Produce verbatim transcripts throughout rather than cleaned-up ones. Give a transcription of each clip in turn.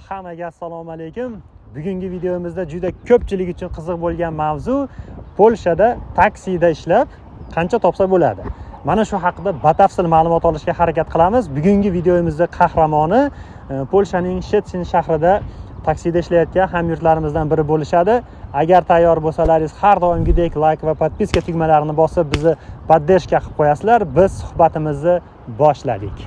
Hammaga assalomu alaykum. Bugungi videomizda juda ko'pchilik uchun qiziq bo'lgan mavzu Polshada taksida ishlab qancha topsa bo'ladi. Mana shu haqida batafsil ma'lumot olishga harakat qilamiz. Bugungi videomizda qahramoni Polshaning Szczecin shahrida taksida ishlayotgan hamyurtlarimizdan biri bo'lishadi. Agar tayyor bo'lsalaringiz, har doimgidek like va podpiska tugmalarini bosib bizni poddershka qilib qo'yasizlar. Biz suhbatimizni boshladik.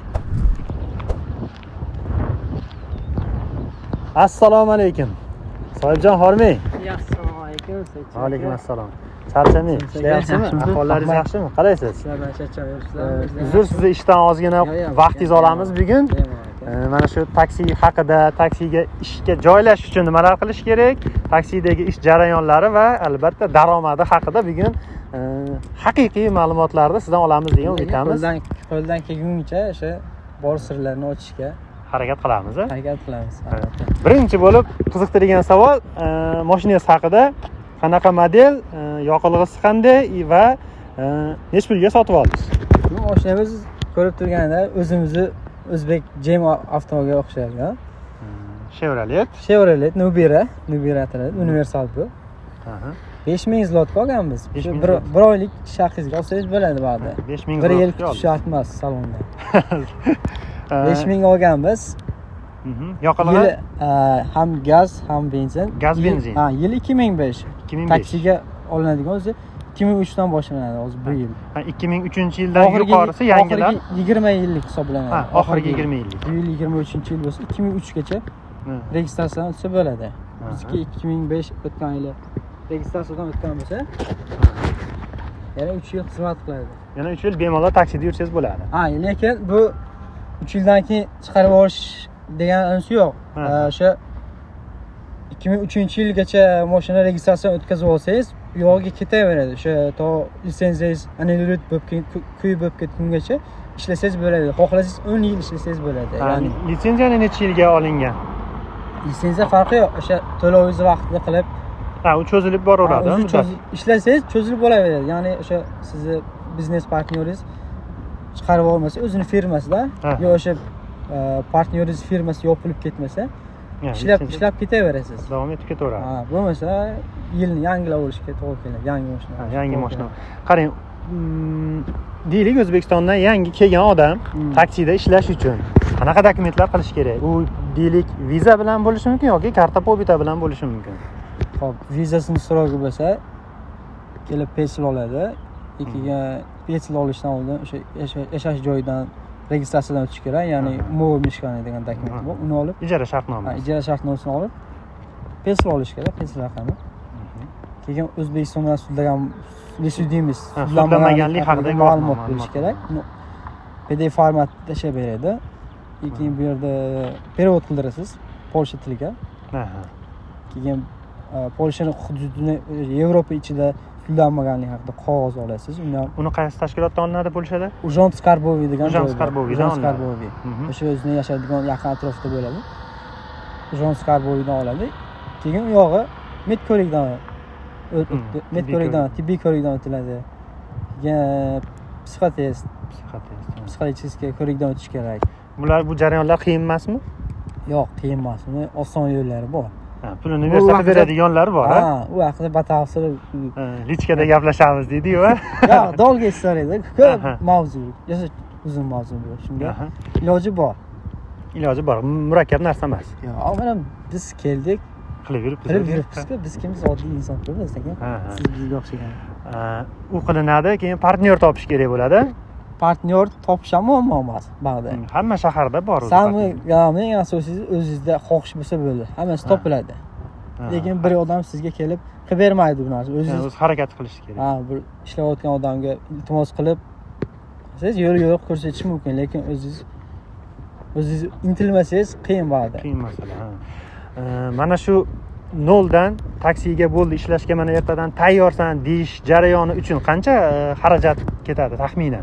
Assalomu alaykum. Sohibjon Hormey. Assalomu alaykum. Va alaykum assalom. Charchamay, ishlayapsizmi? Ahvollaringiz yaxshimi? Qalaysiz? Sizlar charchamayapsizlar. Uzr, sizni ishdan ozgina vaqtingizni olamiz bugun. Mana shu taksi haqida, taksiga ishga joylash uchun nimalar qilish kerak, taksidagi ish jarayonlari va albatta daromadi haqida bugun haqiqiy ma'lumotlarni sizdan olamiz degan umiddamiz. Qo'ldan qo'ldan kelguncha o'sha bor sirlarni ochishga harakat qilamiz. Harakat qilamiz. Birinchi bo'lib qiziqtirgan savol mashinangiz haqida. Qanaqa model, yoqilg'isi qanday va necha pulga sotib oldingiz? Bu mashinamiz ko'rib turganda o'zimizni o'zbek Jem avtomobilga o'xshaydi. Chevrolet. Chevrolet Nubira, Nubira ataladi, universal bu. Aha. besh ming zlot olganmiz. Bir oylik shahrizga olsangiz bo'ladi ba'da. besh ming bir yil kutish shart emas salonda. besh ming olganmiz. Yoqilg'i ham gaz, ham benzin. Gaz benzin. Ha, yil ikki ming besh. Taksiga olinadigan o'zi ikki ming uch dan boshlanadi hozir bu yil. Ha, ikki ming uchinchi yildan yuqorisi yangilar. yigirma yillik hisoblanadi. Ha, oxirgi yigirma yillik. Bu yil yigirma uchinchi yil bo'lsa ikki ming uch gacha registratsiyadan o'tsa bo'ladi. Bizga ikki ming besh o'tgan yili registratsiyadan o'tgan bo'lsa, yana uch yil xizmat qiladi. Yana uch yil bemalol taksida yursangiz bo'ladi. Ha, lekin bu uch yildan keyin chiqarib olish degan ansi yo'q. O'sha ikki ming uchinchi yilgacha mashina registratsiyadan o'tkazib olsangiz, u yo'g'iga ketaveradi. O'sha to litsenziyangiz annulyut bo'lib, kuy bo'lib ketgungacha ishlasangiz bo'ladi. Xohlasangiz o'n yil ishlasangiz bo'ladi. Ya'ni litsenziyani necha yilga olingan? Litsenziya farqi yo'q. O'sha to'lovingizni vaqtida qilib, ha, u cho'zilib boraveradi. Ishlasangiz cho'zilib bo'laveradi. Ya'ni o'sha sizni biznes partnyoringiz chiqarib olmasa, o'zini firmasida yo o'sha partnyoringiz firmasi yopilib ketmasa, ishlab ishlab ketaverasiz. Davom etib ketaveradi. Ha, bo'lmasa yilni yangilab olishga to'g'ri keladi. Yangi mashina. Ha, yangi mashina. Qarang, deylik O'zbekistondan yangi kelgan odam taksida ishlash uchun qanaqa dokumentlar qilish kerak? U deylik viza bilan bo'lishi mumkin yoki karta pobita bilan bo'lishi mumkin. Xo'p, vizasini so'rogi bo'lsa, kelib pesl oladi. Ikkiga pesl olishdan oldin o'sha yashash joyidan registratsiyadan o'tish kerak, ya'ni umov mishkani degan dokument bor. Uni olib, ijara shartnoma. Ha, ijara shartnomasini olib, pesl olish kerak, pesl raqami. Keyin O'zbekistonda sudlagan lisudimiz, sudlanmaganlik haqida ma'lumot berish kerak. Uni P D F formatda tashlab beradi. Keyin bu yerda perevod qildirasiz Polsha tiliga. Aha. Keyin Polshaning hududini Yevropa ichida sudlanmaganlik haqida qog'oz olasiz. Undan uni qaysi tashkilotdan olinadi Polshada? Urjant Skarboviy degan joyda. Urjant Skarboviy. Skarboviy. O'sha o'zining yashaydigan yaqin atrofda bo'ladi. Urjant Skarboviydan oladi. Keyin u yog'i med ko'rikdan o'tdi. Med ko'rikdan, tibbiy ko'rikdan o'tiladi. Keyin psixotest, psixotest, psixologik ko'rikdan o'tish kerak. Bular bu jarayonlar qiyin emasmi? Yo'q, qiyin emas. Uni oson yo'llari bor. Ha, pulini bersa beradiganlar bor, ha? Ha, u haqida batafsil lichkada gaplashamiz deydi-yu, ha? Yo'q, dolga istoriyada ko'p mavzu, yasha uzun mavzu bu. Shunga iloji bor. Iloji bor, murakkab narsa emas. Yo'q, mana biz keldik, qilib yuribmiz. Qilib yuribmiz-ku, biz kimiz oddiy insonlar, lekin siz bizga o'xshagan. U qilinadi, keyin partnyor topish kerak bo'ladi. Partnyor topish ham muammo emas, bag'da. Hamma shaharda bor o'zi. Sami, eng asosiysi o'zingizda xohish bo'lsa bo'ldi. Hammasi topiladi. Lekin bir odam sizga kelib qilib bermaydi bu narsa. O'zingiz o'z harakat qilish kerak. Ha, bir ishlayotgan odamga iltimos qilib siz yo'l-yo'l ko'rsatish mumkin, lekin o'zingiz o'zingiz intilmasangiz qiyin bag'da. Qiyin masala, ha. Mana shu noldan taksiga bo'ldi ishlashga mana ertadan tayyorsan deyish jarayoni uchun qancha xarajat ketadi taxminan?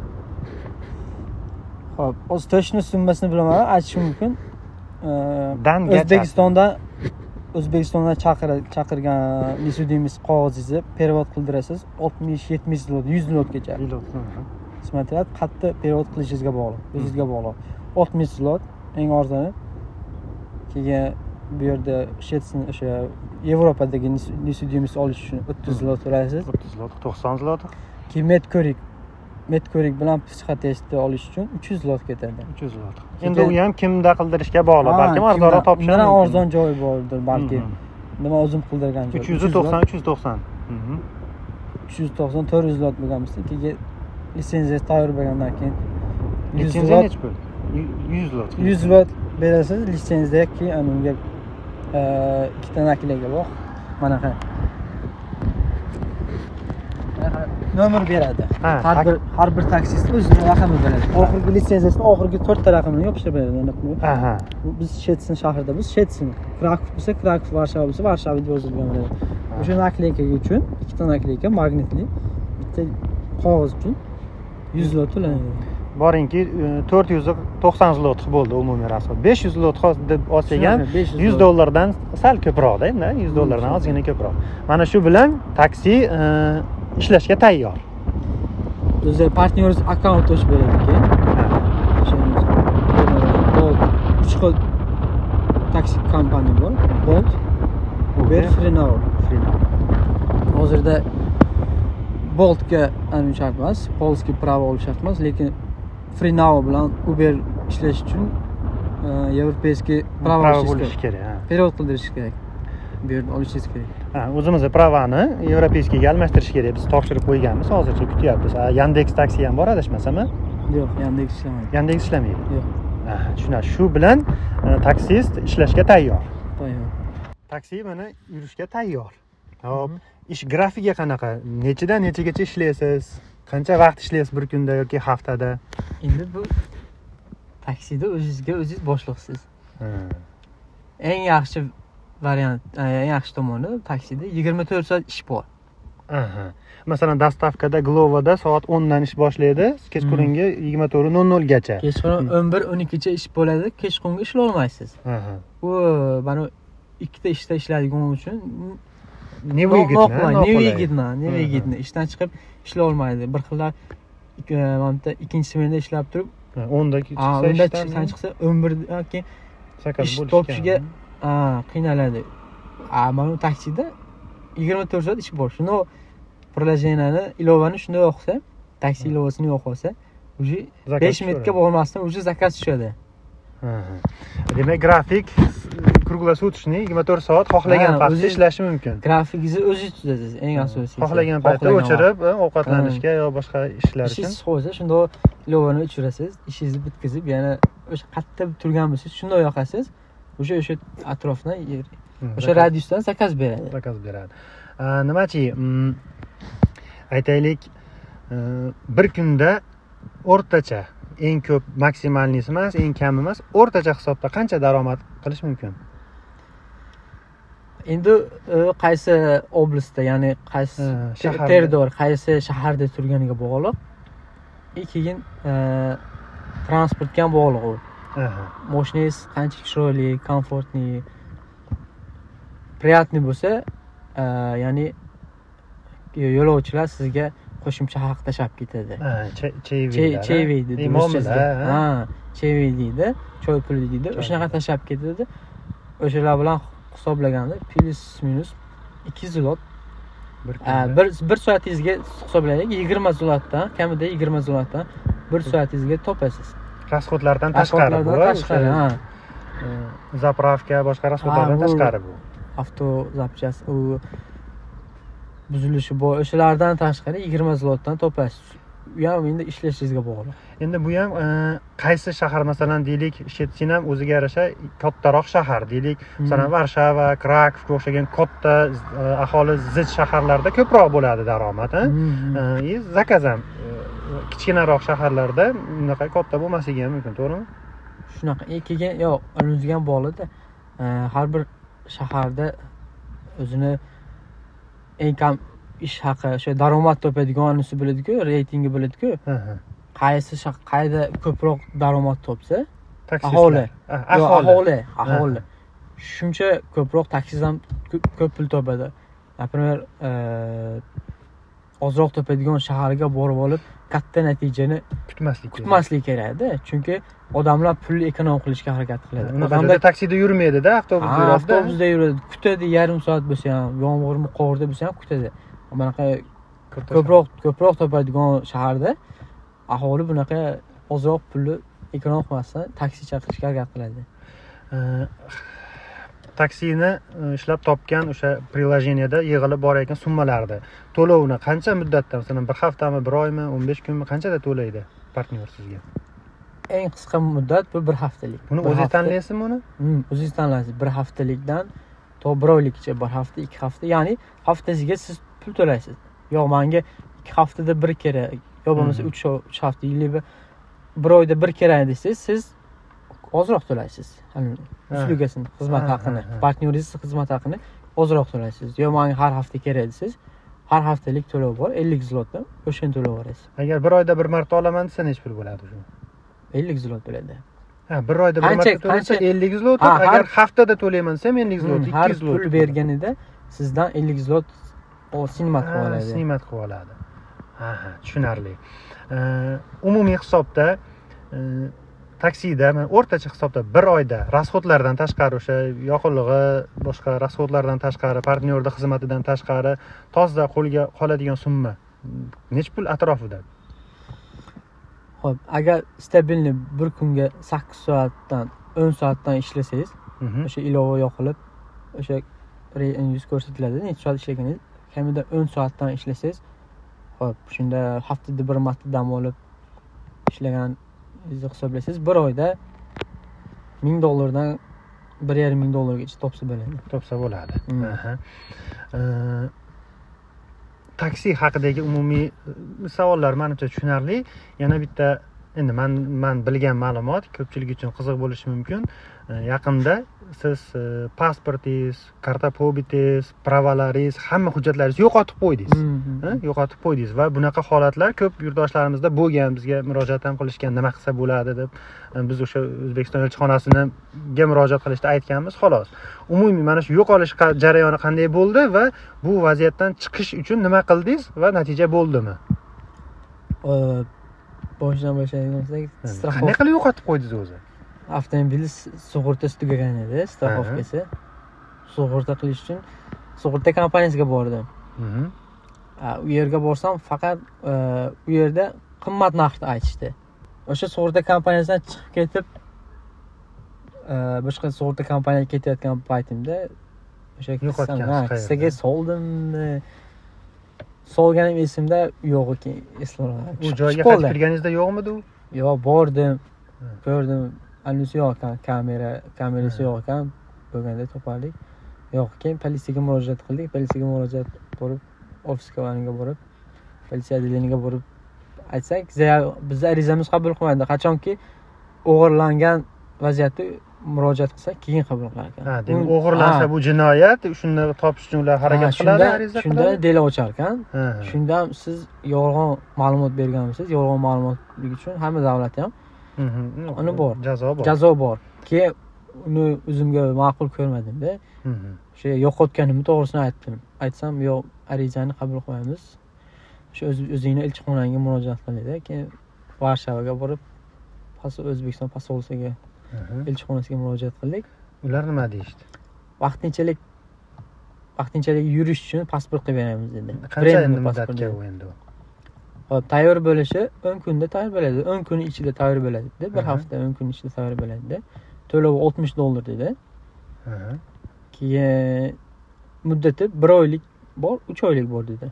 Xo'p, o'z to'shni summasini bilaman, aytishim mumkin. O'zbekistonda O'zbekistondan chaqirgan lisudimiz qog'ozingizni perevod qildirasiz, oltmish yetmish zlot, yuz zlotgacha. Смотря qattiq perevod qilishingizga bog'liq, o'zingizga bog'liq. oltmish zlot eng arzoni. Keyin bu yerda Shetsin o'sha Yevropadagi Nisudimis olish uchun o'ttiz zlot to'laysiz. o'ttiz zlot, to'qson zlot. Keyin Metkorik Metkorik bilan psixotestni olish uchun uch yuz zlot ketadi. uch yuz zlot. Endi u ham kimda qildirishga bog'liq, balki arzonroq topish mumkin. Mana arzon joyi bordir, balki. Nima o'zim qildirgan joy. uch yuz to'qson, uch yuz to'qson. uch yuz to'qson, to'rt yuz zlot bo'lgan bo'lsa, keyin litsenziya tayyor bo'lgandan keyin litsenziya necha pul? yuz zlot. yuz zlot berasiz litsenziya, keyin unga ikkita nakleyka bor. Mana qara. Nomer beradi. Har bir har bir taksist o'zining raqamini beradi. Oxirgi litsenziyasini oxirgi to'rtta raqamini yopishtirib beradi. Aha. Biz Shetsin shahrida, biz Shetsin. Krakow bo'lsa, Krakow, Varshava bo'lsa, Varshava deb yozilgan bo'ladi. O'sha nakleyka uchun ikkita nakleyka magnitli, bitta qog'oz uchun yuz zlot to'lanadi. Boringki to'rt yuz to'qson zlot bo'ldi umumiy rasxod. besh yuz zlot deb olsak ham yuz dollardan sal ko'proqda, endi yuz dollardan ozgina ko'proq. Mana shu bilan taksi ishlashga tayyor. O'zi partneringiz akkaunt ochib beradi-ki. Bolt uch xil taksi kompaniya bor. Bolt, Uber, Freenow. Hozirda Boltga aniq shart emas, polskiy pravo olish shart emas, lekin Freenow bilan Uber ishlash uchun yevropeyskiy pravo bo'lishi kerak. Перевод qildirish kerak. Bu yerda olishingiz kerak. Ha, o'zimizning pravani yevropeyskiyga almashtirish kerak. Biz topshirib qo'yganmiz, hozircha kutyapmiz. Yandex taksi ham bor, adashmasam-a? Yo'q, Yandex ishlamaydi. Yandex ishlamaydi. Yo'q. Ha, tushunasiz. Shu bilan taksist ishlashga tayyor. Tayyor. Taksi mana yurishga tayyor. Hop, ish grafigi qanaqa? Nechidan nechagacha ishlaysiz? Qancha vaqt ishlaysiz bir kunda yoki haftada? Endi bu taksida o'zingizga o'zingiz boshliqsiz. Eng yaxshi variant, eng yaxshi tomoni taksida yigirma to'rt soat ish bor. Aha. Masalan, dostavkada Glovoda soat o'ndan ish boshlaydi, kechqurungi yigirma to'rt nol nol gacha. Kechqurun o'n bir o'n ikkigacha ish bo'ladi, kechqurunga ishlay olmaysiz. Aha. U mana ikkita ishda ishlaydigan uchun nevigitni, nevigitni, nevigitni ishdan chiqib ishlay olmaydi. Bir xillar mana ikkinchi smenada ishlab turib, o'nda ishdan chiqsa o'n birdan keyin sakkiz ish topishiga qiynaladi. A mana taksida yigirma to'rt soat ish bor. Shuni приложениeni ilovani shunday o'qisa, taksi ilovasini yo'qolsa, уже besh minutga bo'lmasdan уже zakaz tushadi. Demak, grafik kruglosutishni yigirma to'rt soat xohlagan paytda ishlashi mumkin. Grafikingizni o'zingiz tuzasiz, eng asosiysi. Xohlagan paytda o'chirib, ovqatlanishga yo boshqa ishlar uchun. Ishingiz qo'ysa, shunda ilovani o'chirasiz, ishingizni bitkazib, yana o'sha qayerda turgan bo'lsangiz, shunday yoqasiz. O'sha o'sha atrofdan o'sha radiusdan zakaz beradi. Zakaz beradi. Nimachi, aytaylik, bir kunda o'rtacha, eng ko'p maksimalnisi emas, eng kami emas, o'rtacha hisobda qancha daromad qilish mumkin? Endi qaysi oblastda, ya'ni qaysi territoriy, qaysi shaharda turganiga bog'liq. Keyin transportga ham bog'liq u. Mashinangiz qancha chiroyli, komfortli, приятный bo'lsa, ya'ni yo'lovchilar sizga qo'shimcha haq tashab ketadi. Ha, cheyveydi. Cheyveydi. Muomala. Ha, cheyveydi, choy puli deydi. O'shanaqa tashab ketadi. O'shalar bilan hisoblaganda plus minus ikki yuz zlot. Bir bir soatingizga hisoblaylik, yigirma zlotdan, kamida yigirma zlotdan bir soatingizga topasiz. Rasxodlardan tashqari bu. Tashqari, ha. Zapravka, boshqa rasxodlardan tashqari bu. Avto zapchast, u buzilishi bor. O'shalardan tashqari yigirma zlotdan topasiz. U ham endi ishlashingizga bog'liq. Endi bu ham qaysi shahar, masalan, deylik, Shetsin ham o'ziga yarasha kattaroq shahar, deylik, masalan, Varshava, Krakow o'xshagan katta aholi zich shaharlarda ko'proq bo'ladi daromad, ha? E, zakaz ham kichkinaroq shaharlarda bunaqa katta bo'lmasligi ham mumkin, to'g'rimi? Shunaqa. Keyin yo'q, o'zingizga ham bog'liqda. Har bir shaharda o'zini eng kam ish haqi, o'sha daromad topadiganisi bo'ladi-ku, reytingi bo'ladi-ku. Qaysi shahar qayda ko'proq daromad topsa, aholi, aholi, aholi shuncha ko'proq taksidan ko'p pul topadi. Например, ozroq topadigan shaharga borib olib, katta natijani kutmaslik kutmaslik kerakda. Chunki odamlar pulni ekonom qilishga harakat qiladi. Odamlar taksida yurmaydi-da, avtobusda yuradi. Avtobusda yuradi, kutadi, yarim soat bo'lsa ham, yomg'irmi, qorda bo'lsa ham kutadi. Bunaqa ko'proq ko'proq topadigan shaharda aholi bunaqa ozroq pulni ekonom qilmasdan taksi chaqirishga harakat qiladi. Taksini ishlab topgan o'sha prilojeniyada yig'ilib borayotgan summalarni to'lovini qancha muddatda, masalan, bir haftami, bir oymi, o'n besh kunmi, qanchada to'laydi partnyor sizga? Eng qisqa muddat bu bir haftalik. Buni o'zingiz tanlaysizmi uni? Hmm, o'zingiz tanlaysiz. Bir haftalikdan to bir oylikgacha, bir hafta, ikki hafta, ya'ni haftasiga siz pul to'laysiz. Yo, menga ikki haftada bir kere, yo bo'lmasa uch hafta, yillik bir oyda bir kere desangiz, siz ozroq to'laysiz. Hani uslugasini, xizmat haqini, partnyoringiz xizmat haqini ozroq to'laysiz. Yo, menga har hafta kerak desangiz, har haftalik to'lov bor, ellik zlotdan o'shani to'lab olasiz. Agar bir oyda bir marta olaman desa nech pul bo'ladi shu? ellik zlot bo'ladi. Ha, bir oyda bir marta to'lasa ellik zlot, agar haftada to'layman desam ellik zlot, ikki yuz zlot. Har pul berganida sizdan ellik zlot o sinimat qilib oladi. Sinimat qilib oladi. Ha, ha, tushunarli. Umumiy hisobda taksida, men o'rtacha hisobda bir oyda rasxodlardan tashqari, o'sha yoqilg'i, boshqa rasxodlardan tashqari, partnyorda xizmatidan tashqari toza qo'lga qoladigan summa nech pul atrofida? Xo'p, agar stabilni bir kunga sakkiz soatdan o'n soatdan ishlasangiz, o'sha ilova yoqilib, o'sha reyingiz ko'rsatiladi. Necha soat ishlaganingiz, kamida o'n soatdan ishlasangiz, xo'p, shunda haftada bir marta dam olib ishlagan hisoblaysiz, bir oyda ming dollardan bir yarim ming dollargacha topsa bo'ladi. Topsa bo'ladi. Aha. Taksi haqidagi umumiy savollar menimcha tushunarli. Yana bitta, endi men men bilgan ma'lumot ko'pchilik uchun qiziq bo'lishi mumkin. Yaqinda siz pasportingiz, karta pobitingiz, pravalaringiz, hamma hujjatlaringizni yo'qotib qo'ydingiz. Yo'qotib qo'ydingiz va bunaqa holatlar ko'p yurtdoshlarimizda bo'lgan. Bizga murojaat ham qilishgan, nima qilsa bo'ladi deb. Biz o'sha O'zbekiston elchixonasiga murojaat qilishda aytganmiz, xolos. Umumiy mana shu yo'qolish jarayoni qanday bo'ldi va bu vaziyatdan chiqish uchun nima qildingiz va natija bo'ldimi? Boshdan boshlaydigan bo'lsak, qanday qilib yo'qotib qo'ydingiz o'zi? Avtomobil sug'urtasi tugagan edi, strafovkasi. Sug'urta qilish uchun sug'urta kompaniyasiga bordim. U yerga borsam, faqat u yerda qimmat narxni aytishdi. O'sha sug'urta kompaniyasidan chiqib ketib, boshqa sug'urta kompaniyaga ketayotgan paytimda o'sha kissaga soldimmi? Solganim esimda yo'q ekan, eslamayman. U joyga qaytib kirganingizda yo'qmidi u? Yo'q, bordim. Ko'rdim. Anisi yo'q ekan, kamera, kamerasi yo'q ekan, bo'lganda topardik. Yo'q ekan, politsiyaga murojaat qildik. Politsiyaga murojaat bo'lib, ofisga vaniga borib, politsiya adliyasiga borib aytsak, biz arizamiz qabul qilmaydi. Qachonki o'g'irlangan vaziyatda murojaat qilsak, keyin qabul qilar ekan. Ha, demak, o'g'irlansa bu jinoyat, shuni topish uchun ular harakat qiladi, ariza qiladi. Shunda delo ochar ekan. Shunda ham siz yolg'on ma'lumot berganmisiz? Yolg'on ma'lumotlik uchun hamma davlat ham uni bor. Jazo bor. Jazo bor. Keyin uni o'zimga ma'qul ko'rmadim-da. O'sha yo'qotganimni to'g'risini aytdim. Aytsam, yo'q, arizani qabul qilmaymiz. O'sha o'zingni elchixonangga murojaat qiladi. Keyin Varshavaga borib, O'zbekiston posolsiga, elchixonasiga murojaat qildik. Ular nima deyishdi? Vaqtinchalik vaqtinchalik yurish uchun pasport qilib beramiz dedi. Qancha muddatga u endi? Hop, tayyor bo'lishi o'n kunda tayyor bo'ladi. o'n kun ichida tayyor bo'ladi dedi. Bir hafta o'n kun ichida tayyor bo'ladi dedi. To'lovi oltmish dollar dedi. Aha. Keyin muddati bir oylik bor, uch oylik bor dedi.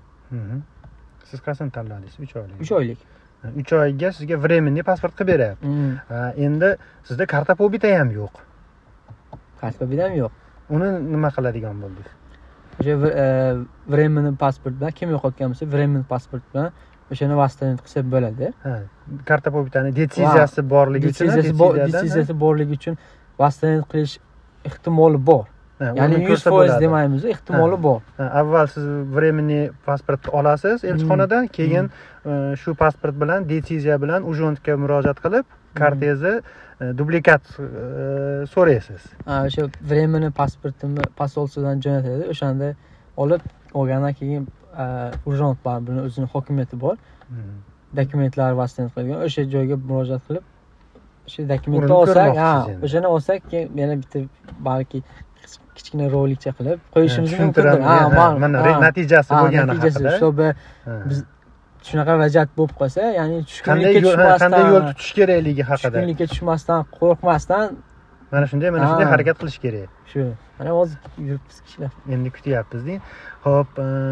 Siz qasam tanladingiz? uch oylik. uch oylik. uch oyga sizga временный pasport qilib beryapti. Endi sizda karta pobita ham yo'q. Karta pobita ham yo'q. Uni nima qiladigan bo'ldingiz? O'sha временный pasport bilan kim yo'qotgan bo'lsa, временный pasport bilan o'shani vasiyat qilsa bo'ladi. Ha, karta pobitani detsiziyasi borligi uchun, detsiziyasi borligi uchun vasiyat qilish ehtimoli bor. Ya'ni yuz foiz demaymiz, ehtimoli bor. Avval siz временный pasport olasiz elchixonadan, keyin shu pasport bilan, detsiziya bilan ujrontga murojaat qilib, kartangizni dublikat so'raysiz. Ha, o'sha временный pasportimni posolsiyadan jo'natadi. O'shanda olib olgandan keyin ujront bor, buni o'zining hokimiyati bor. dokumentlar vasiyat qilgan o'sha joyga murojaat qilib o'sha dokumentni olsak, ha, o'shani olsak yana bitta balki kichkina rolikcha qilib qo'yishimiz mumkin. Ha, mana natijasi bo'lgani haqida. Чтобы biz shunaqa vaziyat bo'lib qolsa, ya'ni tushkunlikka tushmasdan, qanday yo'l tutish kerakligi haqida. Tushkunlikka tushmasdan, qo'rqmasdan mana shunday, mana shunday harakat qilish kerak. Shu. Mana hozir yuribmiz kishilar. Endi kutyapmiz-da. Xo'p,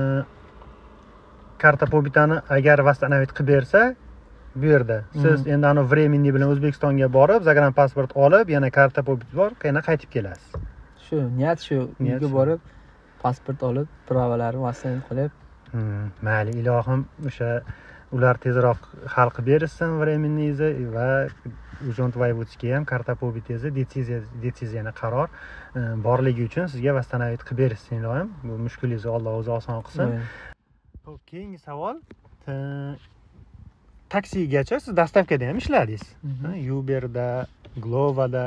karta pobitani agar восстановить qilib bersa, bu yerda siz endi ana времени bilan O'zbekistonga borib, загранпаспорт olib, yana karta pobit bor, yana qaytib kelasiz. Shu, niyat shu, uyga borib, pasport olib, pravalarni восстановить qilib. Mayli, ilohim o'sha ular tezroq hal qilib bersin временниzni va Ujont Voyvodskiy ham karta pobitingizni detsiziya detsiziyani qaror borligi uchun sizga восстановить qilib bersin ilohim. Bu mushkulingizni Alloh o'zi oson qilsin. Xo'p, keyingi savol. Taksigacha siz dastavkada ham ishladingiz. Uberda, Glovoda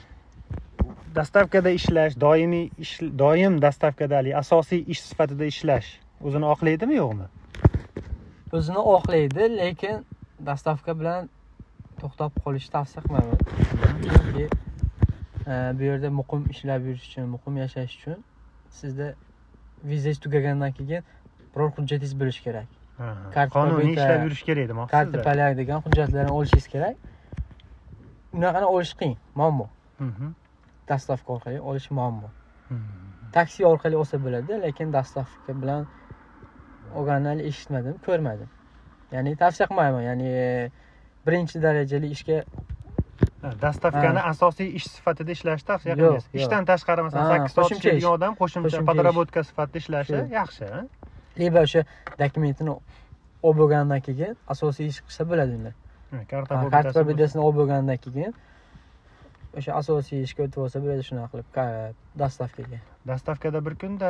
dastavkada ishlash, doimiy ish, doim dastavkadagi asosiy ish sifatida ishlash o'zini oqlaydimi, yo'qmi? O'zini oqlaydi, lekin dastavka bilan to'xtab qolishni tavsiya qilmayman. Chunki bu yerda muqim ishlab yurish uchun, muqim yashash uchun sizda vizangiz tugagandan keyin biror hujjatingiz bo'lishi kerak. Qonuniy ishlab yurish kerak edi, maqsadda. Karta palak degan hujjatlarni olishingiz kerak. Unaqani olish qiyin, muammo. Dastavka orqali olish muammo. Taksi orqali olsa bo'ladi, lekin dastavka bilan olganini eshitmadim, ko'rmadim. Ya'ni tavsiya qilmayman. Ya'ni birinchi darajali ishga dastavkani asosiy ish sifatida ishlashni tavsiya qilmaysiz. Ishdan tashqari masalan sakkiz soat ishlaydigan odam qo'shimcha podработка sifatida ishlashi yaxshi. Liba o'sha dokumentini olib bo'lgandan keyin asosiy ish qilsa bo'ladi unda. Karta pobitasini olib bo'lgandan keyin o'sha asosiy ishga o'tib olsa bo'ladi, shunaqa qilib dastavkaga. Dastavkada bir kunda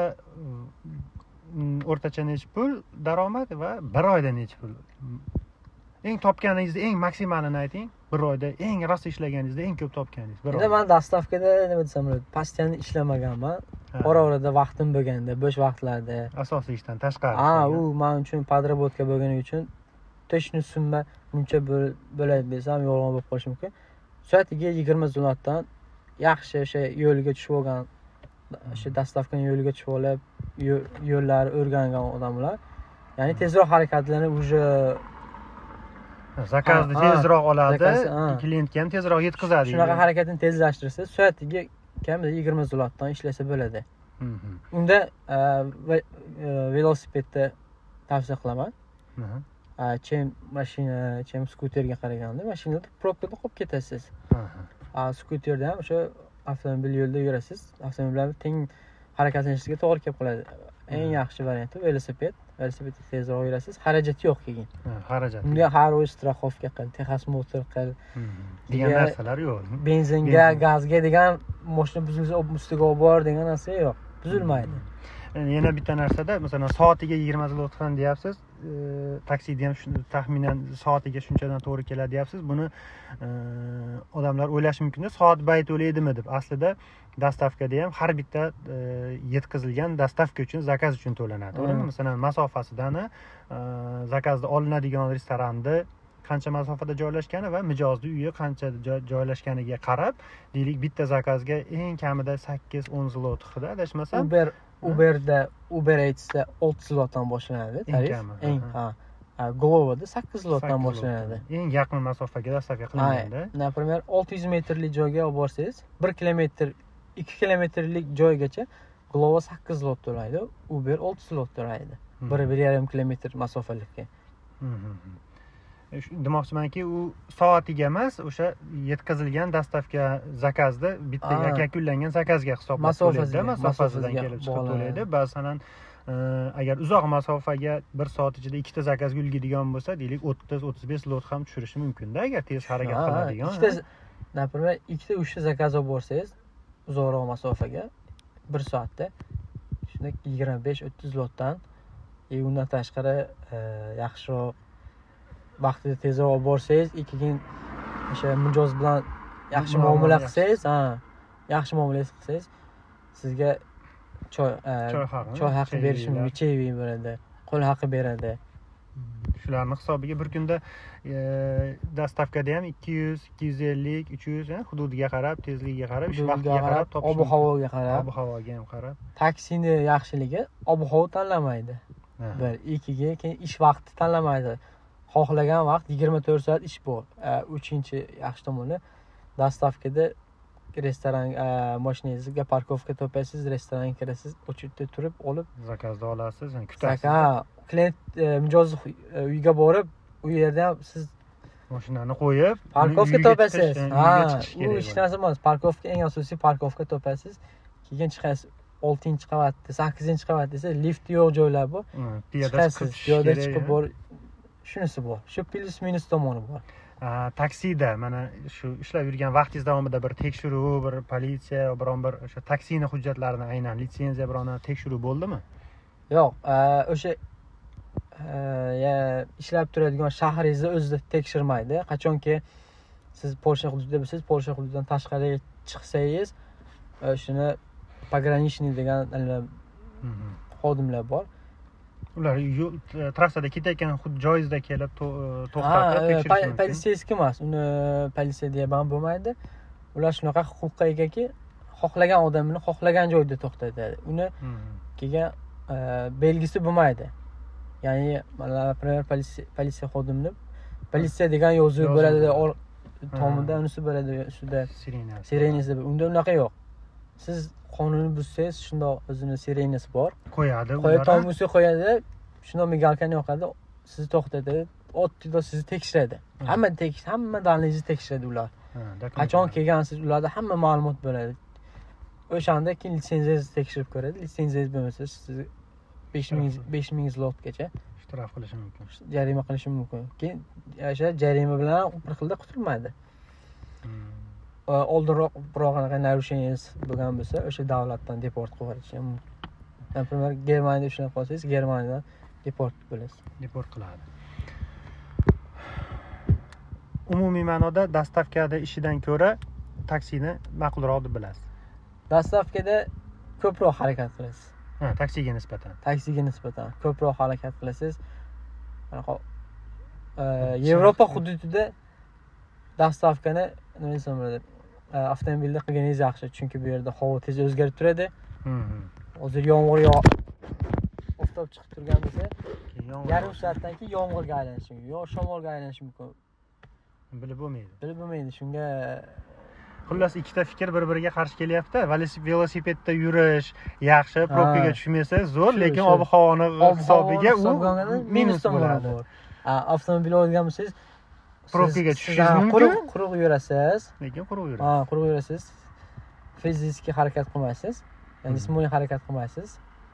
o'rtacha necha pul daromad va bir oyda necha pul? Eng topganingizni, eng maksimalini ayting. Bir oyda eng rost ishlaganingizda eng ko'p topganingiz. Bir oyda. Men dastavkada nima desam bo'ladi, postoyanно ishlamaganman. Ora-orada vaqtim bo'lganda, bo'sh vaqtlarda, asosiy ishdan tashqari. Ha, u men uchun podработка bo'lgani uchun точно summa buncha bo'ladi desam yolg'on bo'lib qolishi mumkin. Soatiga yigirma zlotdan yaxshi o'sha yo'lga tushib olgan, o'sha dastavkaning yo'liga tushib olib, yo'llarni o'rgangan odamlar, ya'ni tezroq harakatlanib, уже zakazni tezroq oladi, klientga ham tezroq yetkazadi. Shunaqa harakatni tezlashtirsa, soatiga kamida yigirma zlotdan ishlasa bo'ladi. Unda velosipedda tavsiya qilaman. Chem mashina, chem skuterga qaraganda mashinada probkada qolib ketasiz. Skuterda ham o'sha avtomobil yo'lida yurasiz. Avtomobillar teng harakatlanishga to'g'ri kelib qoladi. Eng yaxshi varianti velosiped. Velosipedda tezroq yurasiz, xarajat yo'q keyin. Ha, xarajat. Unga har oy страховка qil, Texas motor qil degan narsalar yo'q. Benzinga, gazga degan mashina buzilsa, ustiga olib bor degan narsa yo'q. Buzilmaydi. Yana bitta narsada, masalan, soatiga yigirma zlotdan deyapsiz, taksida ham shuni taxminan soatiga shunchadan to'g'ri keladi deyapsiz. Buni odamlar o'ylashi mumkin, soat bayi to'laydimi deb. Aslida dastavkada ham har bitta yetkazilgan dastavka uchun, zakaz uchun to'lanadi. To'g'rimi? Masalan, masofasidan zakazda olinadigan restoranni qancha masofada joylashgani va mijozli uyi qancha joylashganiga qarab, deylik bitta zakazga eng kamida sakkiz o'n zlot haqida adashmasam. Uber Uberda Uber Eats'da olti zlotdan boshlanadi tarif. Eng ha. Glovoda sakkiz zlotdan boshlanadi. Eng yaqin masofaga dastavka qilinganda. Например, olti yuz metrlik joyga olib borsangiz, bir kilometr, ikki kilometrlik joygacha Glovo sakkiz zlot to'laydi, Uber olti zlot to'laydi. bir bir yarim kilometr masofalikka. Demoqchimanki, u soatiga emas, o'sha yetkazilgan dastavka zakazda bitta yakunlangan zakazga hisoblab to'laydi, masofasidan kelib chiqib to'laydi. Masalan, agar uzoq masofaga bir soat ichida ikkita zakazga ulguydigan bo'lsa, deylik o'ttiz o'ttiz besh zlot ham tushirishi mumkin-da, agar tez harakat qiladigan. Ikkita, например, ikkita uchta zakaz olib borsangiz, uzoqroq masofaga bir soatda shunda yigirma besh o'ttiz zlotdan, undan tashqari yaxshiroq vaqtida tezroq olib borsangiz, keyin o'sha mijoz bilan yaxshi muomala qilsangiz, ha, yaxshi muomala qilsangiz, sizga choy choy haqi berishi mumkin, cheving bo'ladi, qo'l haqi beradi. Shularning hisobiga bir kunda dastavkada ham ikki yuz, ikki yuz ellik, uch yuz hududiga qarab, tezligiga qarab, ish vaqtiga qarab, ob-havoga qarab, ob-havoga ham qarab. Taksini yaxshiligi ob-havo tanlamaydi. Bir, ikkiga keyin ish vaqti tanlamaydi. Xohlagan vaqt yigirma to'rt soat ish bor. uchinchi yaxshi tomoni dastavkada restoran mashinangizga parkovka topasiz, restoranga kirasiz, o'chirib turib olib zakazda olasiz, kutasiz. Ha, klient mijoz uyga borib, u yerda ham siz mashinani qo'yib, parkovka topasiz. Ha, u hech narsa emas. Parkovka eng asosiy parkovka topasiz. Keyin chiqasiz oltinchi qavatda, sakkizinchi qavatda esa lift yo'q joylar bor. Piyoda chiqib, piyoda chiqib bor. Shunisi bor. Shu plus minus tomoni bor. Taksida mana shu ishlab yurgan vaqtingiz davomida bir tekshiruv, bir politsiya, biron bir o'sha taksini hujjatlarini, aynan litsenziya biron tekshiruv bo'ldimi? Yo'q, o'sha ishlab turadigan shahringizni o'zida tekshirmaydi. Qachonki siz Polsha hududida bo'lsangiz, Polsha hududidan tashqariga chiqsangiz, shuni pogranichniy degan xodimlar bor. Ular yo'l trassada ketayotgan joyingizda kelib to'xtatib tekshirish mumkin. Politsiyskiy emas, uni politsiya deya ham bo'lmaydi. Ular shunaqa huquqqa egaki, xohlagan odamini xohlagan joyda to'xtatadi. Uni kelgan belgisi bo'lmaydi. Ya'ni, mana например, politsiya politsiya xodimini politsiya degan yozuv bo'ladi, tomida unisi bo'ladi, ustida sirenasi. Unda unaqa yo'q. Siz qonunni buzsangiz, shundoq o'zini sirenasi bor. Qo'yadi. Qo'yadi, tomusiga qo'yadi. Shundoq migalkani yoqadi, sizni to'xtatadi, otda sizni tekshiradi. Hamma tekshir, hamma dalingizni tekshiradi ular. Qachon kelgansiz, ularda hamma ma'lumot bo'ladi. O'shanda keyin litsenziyangizni tekshirib ko'radi. Litsenziyangiz bo'lmasa, sizni besh ming zlotgacha shtraf qilishi mumkin. Jarima qilishi mumkin. Keyin o'sha jarima bilan bir xilda qutulmaydi. Oldinroq biroq qanaqa narusheniyas bo'lgan bo'lsa, o'sha davlatdan deport qilib yuborishi mumkin. Например, Germaniyada ishlab qolsangiz, Germaniyadan deport bo'lasiz. Deport qiladi. Umumiy ma'noda dastavkada ishidan ko'ra taksini ma'qulroq deb bilasiz. Dastavkada ko'proq harakat qilasiz. Ha, taksiga nisbatan. Taksiga nisbatan ko'proq harakat qilasiz. Yevropa hududida dastavkani nima desam bo'ladi? Avtomobilda qilganingiz yaxshi, chunki bu yerda havo tez o'zgarib turadi. Hozir yomg'ir yog'ib, oftob chiqib turgan bo'lsa, yarim soatdan keyin yomg'irga aylanishi mumkin, yo shamolga aylanishi mumkin. Bilib bo'lmaydi. Bilib bo'lmaydi. Shunga xullas ikkita fikr bir-biriga qarshi kelyapti. Velosipedda yurish yaxshi, probkaga tushmasa zo'r, lekin ob-havoni hisobiga u minus bo'ladi. Avtomobil olgan bo'lsangiz, probkaga tushishingiz mumkin. Quruq, quruq yurasiz. Lekin quruq yurasiz. Ha, quruq yurasiz. Fiziki harakat qilmaysiz. Ya'ni jismoniy harakat qilmaysiz.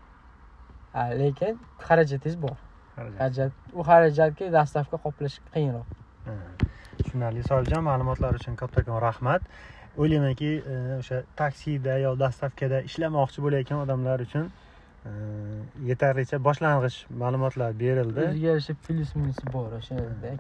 Ha, lekin xarajatingiz bor. Xarajat. U xarajatga dastavka qoplash qiyinroq. Tushunarli. Sohibjon, ma'lumotlar uchun kattakon rahmat. O'ylaymanki, o'sha taksida yo dastavkada ishlamoqchi bo'layotgan odamlar uchun yetarlicha boshlang'ich ma'lumotlar berildi. O'ziga yarasha plus minus bor o'sha yerda.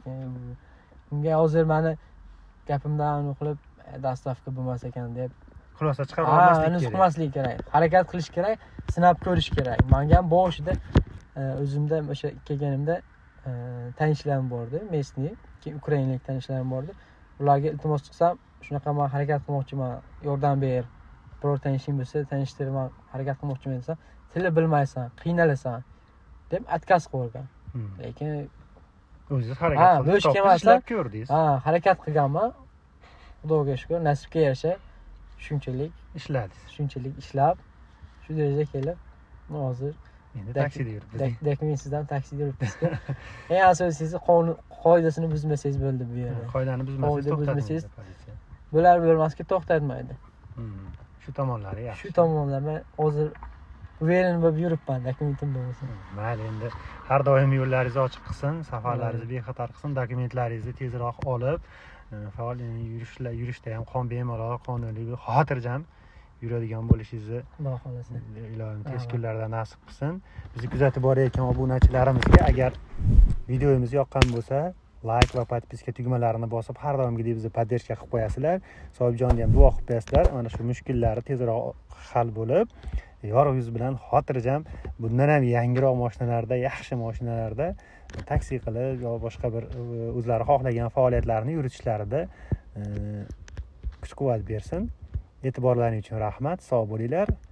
Bunga hozir meni gapimdan uni qilib dastavka bo'lmas ekan deb xulosa chiqarib olmaslik kerak. Uni qilmaslik kerak. Harakat qilish kerak, sinab ko'rish kerak. Menga ham boshida o'zimda o'sha kelganimda tanishlarim bordi, mesniy, keyin ukrainalik tanishlarim bordi. Ularga iltimos qilsam, shunaqa men harakat qilmoqchiman, yordam ber. Biror tanishing bo'lsa, tanishtir, men harakat qilmoqchiman desam, tili bilmaysan, qiynalasan deb отказ qo'ygan. Lekin o'zingiz harakat qilib ishlab ko'rdingiz. Ha, harakat qilganman. Xudoga shukr, nasibga yarasha shunchalik ishladingiz. Shunchalik ishlab, shu darajaga kelib, hozir endi taksida yuribmiz. Dokumentsizdan taksida yuribmiz. Eng asosiysi qonun qoidasini buzmasangiz bo'ldi bu yerda. Qoidani buzmasangiz bo'lar bo'lmasga to'xtatmaydi. Shu tomonlari yaxshi. Shu tomonlama hozir uverin bo'lib yuribman, dokumentim bo'lsa. Mayli, endi har doim yo'llaringiz ochiq qilsin, safarlaringizni bexatar qilsin, dokumentlaringizni tezroq olib, faol yurishlar yurishda ham qon bemalol, qonuniy, xotirjam yuradigan bo'lishingizni Xudo xolasa. Ilohim tez kunlarda nasib qilsin. Bizni kuzatib borayotgan obunachilarimizga agar videomiz yoqqan bo'lsa, like va podpiska tugmalarini bosib, har doimgidek bizni poddershka qilib qo'yasizlar. Sohibjonni ham duo qilib qo'yasizlar. Mana shu mushkullari tezroq hal bo'lib, yorug' yuz bilan xotirjam bundan ham yangiroq mashinalarda, yaxshi mashinalarda taksi qilib yo boshqa bir o'zlari xohlagan faoliyatlarni yuritishlarida kuch-quvvat bersin. E'tiborlaringiz uchun rahmat. Sog' bo'linglar.